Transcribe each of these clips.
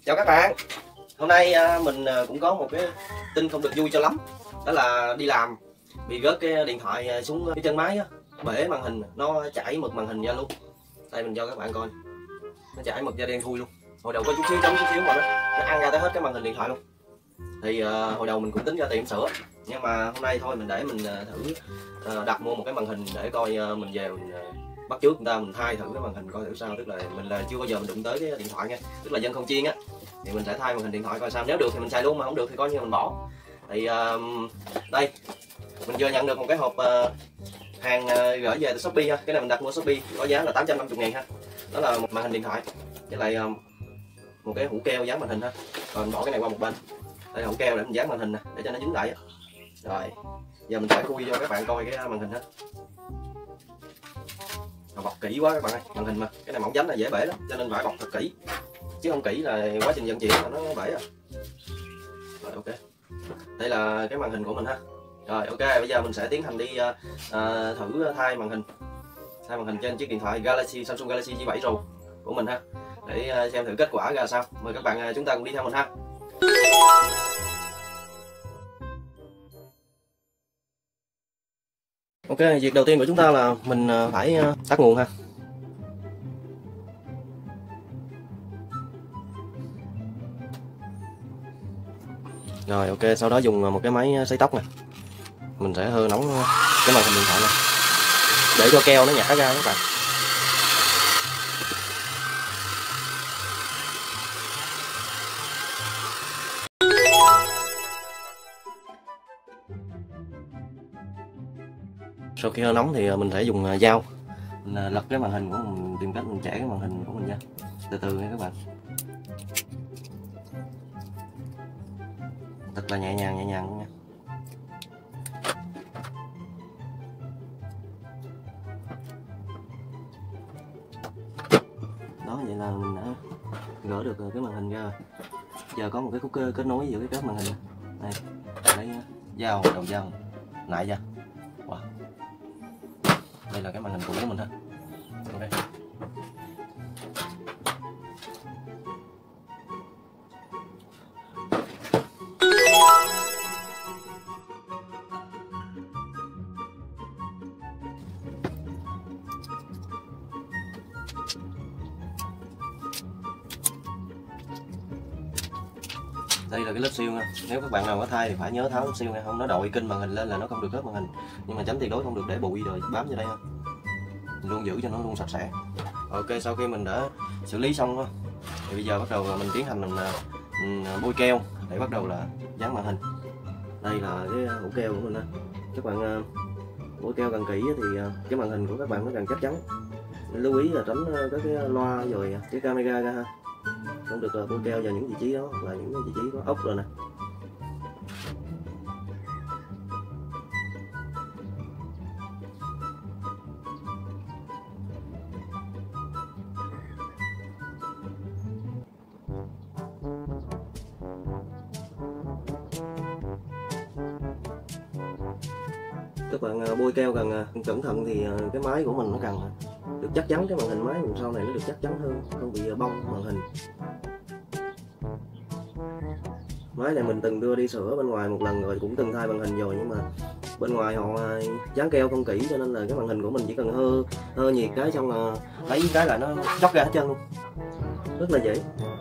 Chào các bạn. Hôm nay mình cũng có một cái tin không được vui cho lắm. Đó là đi làm bị rớt cái điện thoại xuống cái chân máy á, bể màn hình, nó chảy mực màn hình ra luôn. Đây mình cho các bạn coi, nó chảy mực da đen thui luôn. Hồi đầu có chút xíu mà nó ăn ra tới hết cái màn hình điện thoại luôn. Thì hồi đầu mình cũng tính ra tiệm sửa, nhưng mà hôm nay thôi mình để mình thử đặt mua một cái màn hình để coi mình về mình bắt chước người ta mình thay thử cái màn hình coi thử sao. Tức là mình là chưa bao giờ mình đụng tới cái điện thoại nha, tức là dân không chuyên á, thì mình sẽ thay màn hình điện thoại coi sao. Nếu được thì mình xài luôn, mà không được thì coi như mình bỏ. Thì đây mình vừa nhận được một cái hộp hàng gửi về từ Shopee ha. Cái này mình đặt mua Shopee có giá là 850.000 ha. Đó là một màn hình điện thoại với lại một cái hũ keo dán màn hình ha. Rồi mình bỏ cái này qua một bên, đây là hũ keo để mình dán màn hình nè, để cho nó dính lại. Rồi giờ mình sẽ khui cho các bạn coi cái màn hình ha. Bọc kỹ quá các bạn ơi, màn hình mà cái này mỏng dánh là dễ bể lắm, cho nên phải bọc thật kỹ, chứ không kỹ là quá trình vận chuyển là nó bể à. Rồi ok, đây là cái màn hình của mình ha. Rồi ok, bây giờ mình sẽ tiến hành đi thử thay màn hình trên chiếc điện thoại Samsung Galaxy J7 Pro của mình ha, để xem thử kết quả ra sao. Mời các bạn chúng ta cùng đi theo mình ha. Ok, việc đầu tiên của chúng ta là mình phải tắt nguồn ha. Rồi ok, sau đó dùng một cái máy sấy tóc này, mình sẽ hơ nóng cái màn hình điện thoại này để cho keo nó nhả ra các bạn. Sau khi hơ nóng thì mình sẽ dùng dao mình lật cái màn hình của mình, tìm cách mình chẻ cái màn hình của mình nha, từ từ nha các bạn, thật là nhẹ nhàng luôn nha. Đó, vậy là mình đã gỡ được cái màn hình ra. Giờ có một cái khúc kết nối giữa cái màn hình này, lấy dao, đầu dao lại ra. Wow. Đây là cái màn hình cũ của mình ha. Okay. Đây là cái lớp siêu nha. Nếu các bạn nào có thay thì phải nhớ tháo lớp siêu nha, không nó đội kinh màn hình lên là nó không được rớt màn hình. Nhưng mà tránh tuyệt đối không được để bụi rồi bám vô đây ha. Mình luôn giữ cho nó luôn sạch sẽ. Ok, sau khi mình đã xử lý xong thì bây giờ bắt đầu là mình tiến hành mình bôi keo để bắt đầu là dán màn hình. Đây là cái hũ keo của mình ha. Các bạn bôi keo càng kỹ thì cái màn hình của các bạn nó càng chắc chắn. Lưu ý là tránh các cái loa rồi cái camera ra ha. Không được bôi keo vào những vị trí đó, là những vị trí có ốc rồi nè. Các bạn bôi keo càng cẩn thận thì cái máy của mình nó càng được chắc chắn, cái màn hình máy mình sau này nó được chắc chắn hơn, không bị bong màn hình. Máy này mình từng đưa đi sửa bên ngoài một lần rồi, cũng từng thay màn hình rồi, nhưng mà bên ngoài họ dán keo không kỹ cho nên là cái màn hình của mình chỉ cần hơ nhiệt cái xong là lấy cái là nó chóc ra hết trơn luôn, rất là dễ.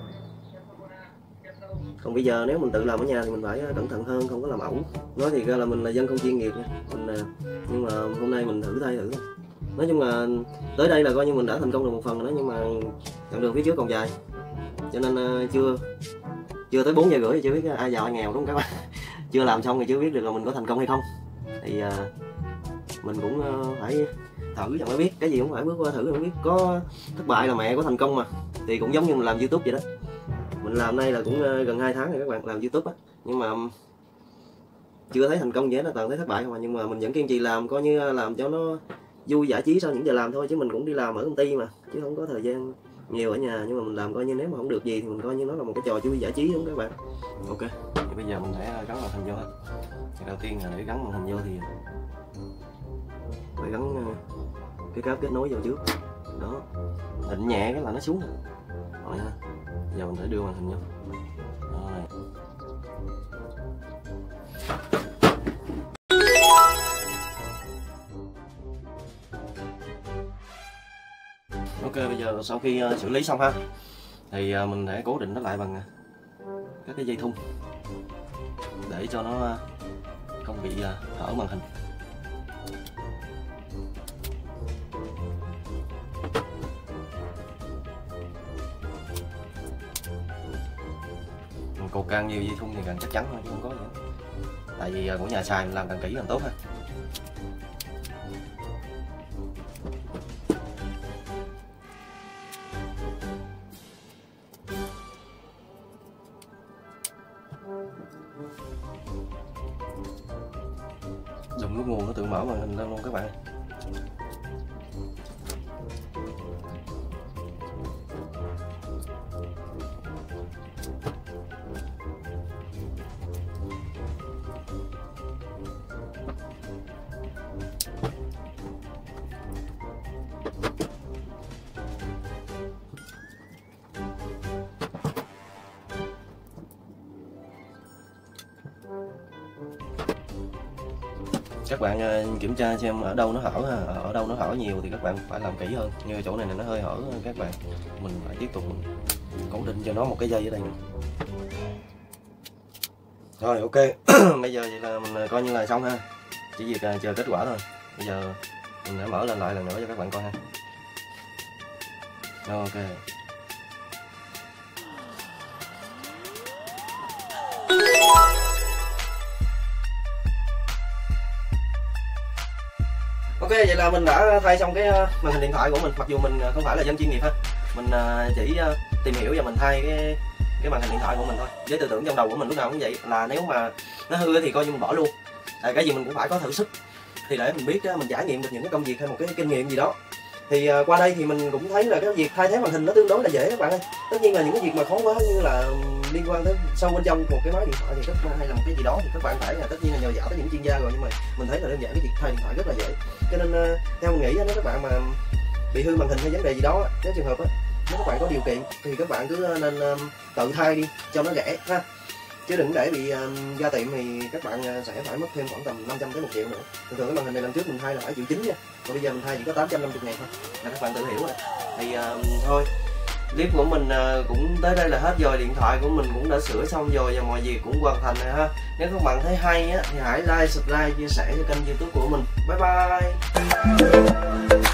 Còn bây giờ nếu mình tự làm ở nhà thì mình phải cẩn thận hơn, không có làm ẩu. Nói thì ra là mình là dân không chuyên nghiệp nha, nhưng mà hôm nay mình thử thay thử. Nói chung là tới đây là coi như mình đã thành công được một phần rồi đó, nhưng mà chặng đường phía trước còn dài, cho nên chưa tới 4 giờ rưỡi thì chưa biết ai giàu ai nghèo, đúng không các bạn? Chưa làm xong thì chưa biết được là mình có thành công hay không. Thì mình cũng phải thử cho mới biết, cái gì cũng phải bước qua thử không biết. Có thất bại là mẹ có thành công mà. Thì cũng giống như mình làm YouTube vậy đó. Mình làm nay là cũng gần 2 tháng rồi các bạn, làm YouTube á, nhưng mà chưa thấy thành công gì hết, là toàn thấy thất bại không à. Nhưng mà mình vẫn kiên trì làm, coi như làm cho nó vui giải trí sau những giờ làm thôi, chứ mình cũng đi làm ở công ty mà, chứ không có thời gian nhiều ở nhà. Nhưng mà mình làm coi như nếu mà không được gì thì mình coi như nó là một cái trò vui giải trí, đúng không các bạn? Ok, thì bây giờ mình sẽ gắn màn hình vô ha. Đầu tiên là để gắn màn hình vô thì phải gắn cái cáp kết nối vào trước đó, định nhẹ cái là nó xuống rồi ha. Giờ mình phải đưa màn hình vô. Rồi. Ok, bây giờ sau khi xử lý xong ha, thì mình sẽ cố định nó lại bằng các cái dây thun để cho nó không bị hở màn hình. Mình cột càng nhiều dây thun thì càng chắc chắn thôi chứ không có gì hết. Tại vì của nhà xài mình làm càng kỹ càng tốt ha. Dùng nước nguồn nó tự mở màn hình lên luôn các bạn. Các bạn kiểm tra xem ở đâu nó hở ha, ở đâu nó hở nhiều thì các bạn phải làm kỹ hơn. Như chỗ này nó hơi hở các bạn, mình phải tiếp tục cố định cho nó một cái dây ở đây nữa. Rồi ok. Bây giờ vậy là mình coi như là xong ha, chỉ việc chờ kết quả thôi. Bây giờ mình sẽ mở lên lại lần nữa cho các bạn coi ha. Rồi, ok. Ok, vậy là mình đã thay xong cái màn hình điện thoại của mình. Mặc dù mình không phải là dân chuyên nghiệp ha, mình chỉ tìm hiểu và mình thay cái màn hình điện thoại của mình thôi. Với tư tưởng trong đầu của mình lúc nào cũng vậy, là nếu mà nó hư thì coi như mình bỏ luôn. Cái gì mình cũng phải có thử sức, thì để mình biết mình trải nghiệm được những cái công việc hay một cái kinh nghiệm gì đó. Thì qua đây thì mình cũng thấy là cái việc thay thế màn hình nó tương đối là dễ các bạn ơi. Tất nhiên là những cái việc mà khó quá như là liên quan tới sâu bên trong một cái máy điện thoại thì hay là một cái gì đó thì các bạn phải là tất nhiên là nhờ vả tới những chuyên gia rồi, nhưng mà mình thấy là đơn giản cái việc thay điện thoại rất là dễ. Cho nên theo mình nghĩ nếu các bạn mà bị hư màn hình hay vấn đề gì đó, nếu trường hợp nếu các bạn có điều kiện thì các bạn cứ nên tự thay đi cho nó rẻ ha, chứ đừng để bị ra tiệm thì các bạn sẽ phải mất thêm khoảng tầm 500 tới 1 triệu nữa. Thường thường cái màn hình này lần trước mình thay là phải 1,9 triệu nha, còn bây giờ mình thay chỉ có 850.000 thôi, là các bạn tự hiểu rồi. Thì thôi, clip của mình cũng tới đây là hết rồi, điện thoại của mình cũng đã sửa xong rồi và mọi việc cũng hoàn thành rồi ha. Nếu các bạn thấy hay á, thì hãy like, subscribe, chia sẻ cho kênh YouTube của mình. Bye bye.